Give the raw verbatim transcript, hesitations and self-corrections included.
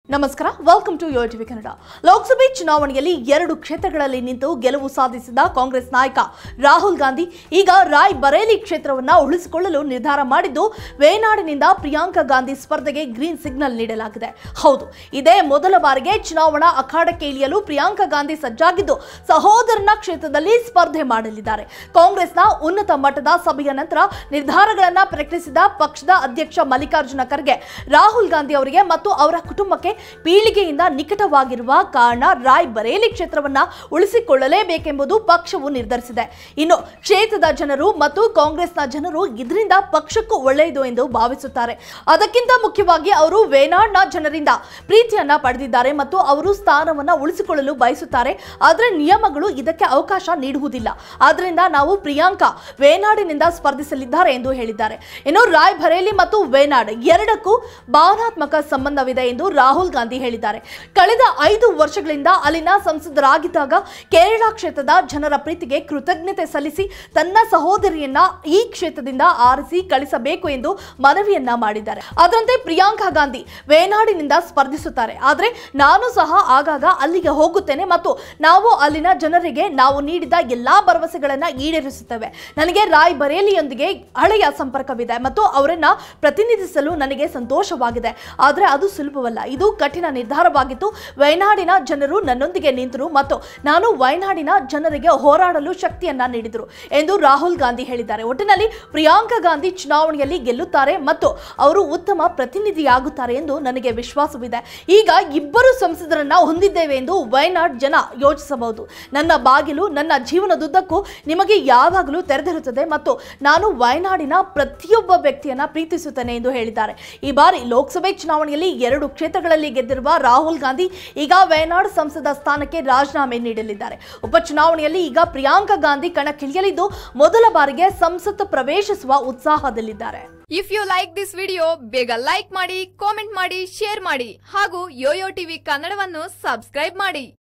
ನಮಸ್ಕಾರ welcome to Yoyo TV Kannada. ಲೋಕಸಭೆ ಚುನಾವಣೆಯಲ್ಲಿ ಎರಡು ಕ್ಷೇತ್ರಗಳಲ್ಲಿ ನಿಂತು ಗೆಲುವು ಸಾಧಿಸಿದ ಕಾಂಗ್ರೆಸ್ ನಾಯಕ ರಾಹುಲ್ ಗಾಂಧಿ ಈಗ ರಾಯ್ ಬರೇಲಿ ಕ್ಷೇತ್ರವನ್ನು ಉಳಿಸಿಕೊಳ್ಳಲು ನಿರ್ಧಾರ ಮಾಡಿದ್ದು ವೇನಾಡಿನಿಂದ ಪ್ರಿಯಾಂಕಾ ಗಾಂಧಿ ಸ್ಪರ್ಧೆಗೆ ಗ್ರೀನ್ ಸಿಗ್ನಲ್ ನೀಡಲಾಗಿದೆ. ಹೌದು, ಇದೇ ಮೊದಲ ಬಾರಿಗೆ ಚುನಾವಣಾ ಅಖಾಡಕ್ಕೆ ಇಳಿಯಲು ಪ್ರಿಯಾಂಕಾ ಗಾಂಧಿ ಸಜ್ಜಾಗಿದ್ದು ಸಹೋದರನ ಕ್ಷೇತ್ರದಲ್ಲಿ ಸ್ಪರ್ಧೆ ಮಾಡಲಿದ್ದಾರೆ. ಕಾಂಗ್ರೆಸ್ನ ಉನ್ನತ ಮಟ್ಟದ ಸಭೆಯ ನಂತರ ನಿರ್ಧಾರಗಳನ್ನು ಪ್ರಕಟಿಸಿದ ಪಕ್ಷದ ಅಧ್ಯಕ್ಷ ಮಲ್ಲಿಕಾರ್ಜುನ ಖರ್ಗೆ ರಾಹುಲ್ ಗಾಂಧಿ ಅವರಿಗೆ ಮತ್ತು ಅವರ ಕುಟುಂಬಕ್ಕೆ ಪೀಳಿಗೆಯಿಂದ ನಿಕಟವಾಗಿರುವ ಕಾರಣ ರಾಯ್ ಬರೇಲಿ ಕ್ಷೇತ್ರವನ್ನ ಉಳಿಸಿಕೊಳ್ಳಲೇಬೇಕೆಂಬುದು ಪಕ್ಷವು ನಿರ್ಧರಿಸಿದೆ. ಇನ್ನು ಕ್ಷೇತ್ರದ ಜನರು ಮತ್ತು ಕಾಂಗ್ರೆಸ್ನ ಜನರು ಇದರಿಂದ ಪಕ್ಷಕ್ಕೂ ಒಳ್ಳೆಯದು ಎಂದು ಭಾವಿಸುತ್ತಾರೆ. ಅದಕ್ಕಿಂತ ಮುಖ್ಯವಾಗಿ ಅವರು ವೇನಾಡ್ನ ಜನರಿಂದ ಪ್ರೀತಿಯನ್ನ ಪಡೆದಿದ್ದಾರೆ ಮತ್ತು ಅವರು ಸ್ಥಾನವನ್ನ ಉಳಿಸಿಕೊಳ್ಳಲು ಬಯಸುತ್ತಾರೆ. ಆದರೆ ನಿಯಮಗಳು ಇದಕ್ಕೆ ಅವಕಾಶ ನೀಡುವುದಿಲ್ಲ. ಆದ್ದರಿಂದ ನಾವು ಪ್ರಿಯಾಂಕಾ ವೇನಾಡಿನಿಂದ ಸ್ಪರ್ಧಿಸಲಿದ್ದಾರೆ ಎಂದು ಹೇಳಿದ್ದಾರೆ. ಇನ್ನು ರಾಯ್ ಬರೇಲಿ ಮತ್ತು ವೇನಾಡ್ ಎರಡಕ್ಕೂ ಭಾವನಾತ್ಮಕ ಸಂಬಂಧವಿದೆ ಎಂದು ರಾಹುಲ್ ಗಾಂಧಿ ಹೇಳಿದ್ದಾರೆ. ಕಳೆದ ಐದು ವರ್ಷಗಳಿಂದ ಅಲ್ಲಿನ ಸಂಸದರಾಗಿದ್ದಾಗ ಕೇರಳ ಕ್ಷೇತ್ರದ ಜನರ ಪ್ರೀತಿಗೆ ಕೃತಜ್ಞತೆ ಸಲ್ಲಿಸಿ ತನ್ನ ಸಹೋದರಿಯನ್ನ ಈ ಕ್ಷೇತ್ರದಿಂದ ಆರಿಸಿ ಕಳಿಸಬೇಕು ಎಂದು ಮನವಿಯನ್ನ ಮಾಡಿದ್ದಾರೆ. ಅದರಂತೆ ಪ್ರಿಯಾಂಕಾ ಗಾಂಧಿ ವೇನಾಡಿನಿಂದ ಸ್ಪರ್ಧಿಸುತ್ತಾರೆ. ಆದರೆ ನಾನು ಸಹ ಆಗಾಗ ಅಲ್ಲಿಗೆ ಹೋಗುತ್ತೇನೆ ಮತ್ತು ನಾವು ಅಲ್ಲಿನ ಜನರಿಗೆ ನಾವು ನೀಡಿದ ಎಲ್ಲಾ ಭರವಸೆಗಳನ್ನ ಈಡೇರಿಸುತ್ತೇವೆ. ನನಗೆ ರಾಯ್ ಬರೇಲಿಯೊಂದಿಗೆ ಹಳೆಯ ಸಂಪರ್ಕವಿದೆ ಮತ್ತು ಅವರನ್ನ ಪ್ರತಿನಿಧಿಸಲು ನನಗೆ ಸಂತೋಷವಾಗಿದೆ. ಆದರೆ ಅದು ಸುಲಭವಲ್ಲ, ಇದು ಕಠಿಣ ನಿರ್ಧಾರವಾಗಿತ್ತು. ವಯನಾಡಿನ ಜನರು ನನ್ನೊಂದಿಗೆ ನಿಂತರು ಮತ್ತು ನಾನು ವಯನಾಡಿನ ಜನರಿಗೆ ಹೋರಾಡಲು ಶಕ್ತಿಯನ್ನ ನೀಡಿದರು ಎಂದು ರಾಹುಲ್ ಗಾಂಧಿ ಹೇಳಿದ್ದಾರೆ. ಒಟ್ಟಿನಲ್ಲಿ ಪ್ರಿಯಾಂಕಾ ಗಾಂಧಿ ಚುನಾವಣೆಯಲ್ಲಿ ಗೆಲ್ಲುತ್ತಾರೆ ಮತ್ತು ಅವರು ಉತ್ತಮ ಪ್ರತಿನಿಧಿಯಾಗುತ್ತಾರೆ ಎಂದು ನನಗೆ ವಿಶ್ವಾಸವಿದೆ. ಈಗ ಇಬ್ಬರು ಸಂಸದರನ್ನ ಹೊಂದಿದ್ದೇವೆ ಎಂದು ವಯನಾಡ್ ಜನ ಯೋಚಿಸಬಹುದು. ನನ್ನ ಬಾಗಿಲು ನನ್ನ ಜೀವನದುದ್ದಕ್ಕೂ ನಿಮಗೆ ಯಾವಾಗಲೂ ತೆರೆದಿರುತ್ತದೆ ಮತ್ತು ನಾನು ವಯನಾಡಿನ ಪ್ರತಿಯೊಬ್ಬ ವ್ಯಕ್ತಿಯನ್ನ ಪ್ರೀತಿಸುತ್ತೇನೆ ಎಂದು ಹೇಳಿದ್ದಾರೆ. ಈ ಬಾರಿ ಲೋಕಸಭೆ ಚುನಾವಣೆಯಲ್ಲಿ ಎರಡು ಕ್ಷೇತ್ರಗಳಲ್ಲಿ ಗೆದ್ದಿರುವ ರಾಹುಲ್ ಗಾಂಧಿ ಈಗ ವಯನಾಡ್ ಸಂಸದ ಸ್ಥಾನಕ್ಕೆ ರಾಜೀನಾಮೆ ನೀಡಲಿದ್ದಾರೆ. ಉಪಚುನಾವಣೆಯಲ್ಲಿ ಈಗ ಪ್ರಿಯಾಂಕಾ ಗಾಂಧಿ ಕಣಕ್ಕಿಳಿಯಲಿದ್ದು ಮೊದಲ ಬಾರಿಗೆ ಸಂಸತ್ ಪ್ರವೇಶಿಸುವ ಉತ್ಸಾಹದಲ್ಲಿದ್ದಾರೆ. If you like this video ಬೇಗ ಲೈಕ್ ಮಾಡಿ, ಕಾಮೆಂಟ್ ಮಾಡಿ, ಶೇರ್ ಮಾಡಿ ಹಾಗೂ ಯೋಯೋ ಟಿವಿ ಕನ್ನಡವನ್ನು ಸಬ್ಸ್ಕ್ರೈಬ್ ಮಾಡಿ.